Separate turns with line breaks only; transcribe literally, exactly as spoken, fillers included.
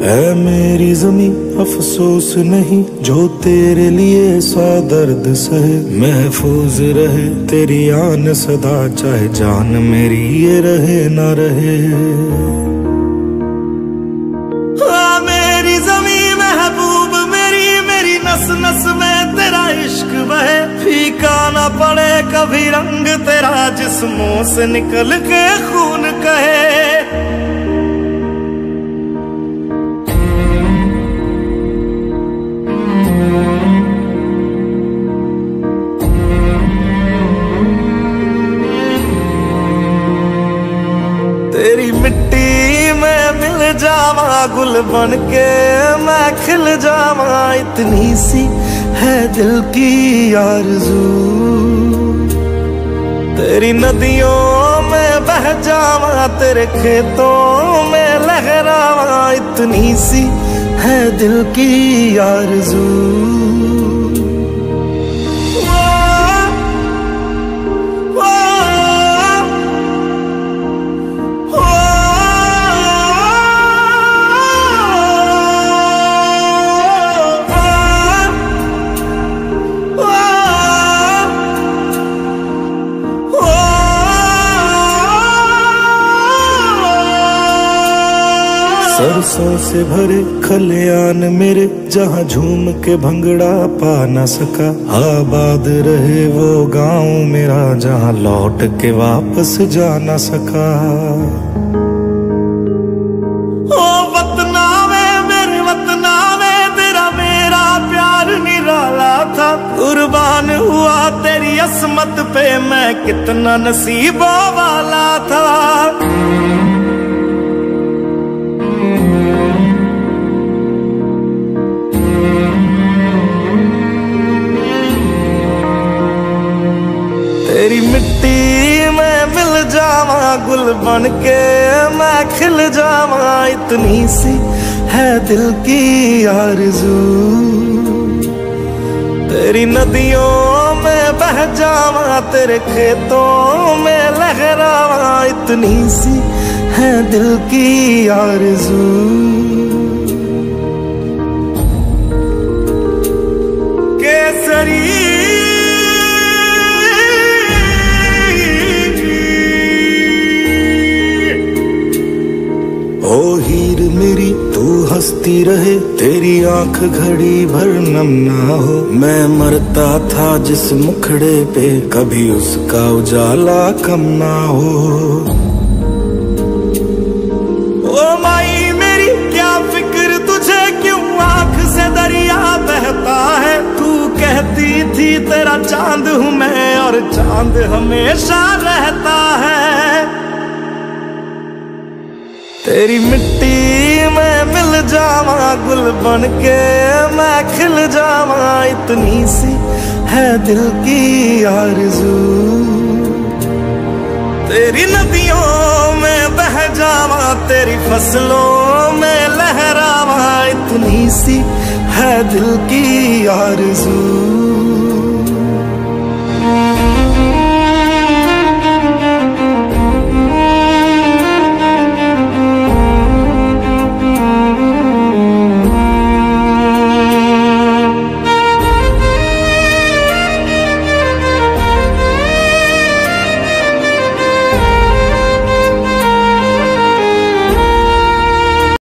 ऐ मेरी ज़मीं अफसोस नहीं जो तेरे लिए सौ दर्द सहे, महफूज रहे तेरी आन सदा चाहे जान मेरी ये रहे ना रहे।
आ मेरी ज़मीं महबूब मेरी, मेरी नस नस में तेरा इश्क बहे, फीका ना पड़े कभी रंग तेरा जिस्मों से निकल के खून कहे। तेरी मिट्टी में मिल जावा गुल बन के मैं खिल जावा, इतनी सी है दिल की आरज़ू। तेरी नदियों में बह जावा तेरे खेतों में लहरावा, इतनी सी है दिल की आरज़ू।
सरसों से भरे खलियान मेरे जहाँ झूम के भंगड़ा पा न सका, आबाद रहे वो गांव मेरा जहाँ लौट के वापस जा न सका।
ओ वतना में मेरे वतना में तेरा मेरा प्यार निराला था, कुर्बान हुआ तेरी असमत पे मैं कितना नसीबों वाला था। तेरी मिट्टी में मिल जावा गुल बन के मैं खिल जावा, इतनी सी है दिल की आरज़ू। तेरी नदियों में बह जावा तेरे खेतों में लहरावा, इतनी सी है दिल की आरज़ू। केसरी
ओ हीर मेरी तू हंसती रहे, तेरी आंख घड़ी भर नम ना हो। मैं मरता था जिस मुखड़े पे कभी उसका उजाला कम ना हो।
ओ माई मेरी क्या फिक्र तुझे क्यों आंख से दरिया बहता है, तू कहती थी तेरा चांद हूँ मैं और चांद हमेशा रहता है। तेरी मिट्टी में मिल जावा गुल बन के मैं खिल जावा, इतनी सी है दिल की आरज़ू। तेरी नदियों में बह जावा तेरी फसलों में लहरावा, इतनी सी है दिल की आरज़ू।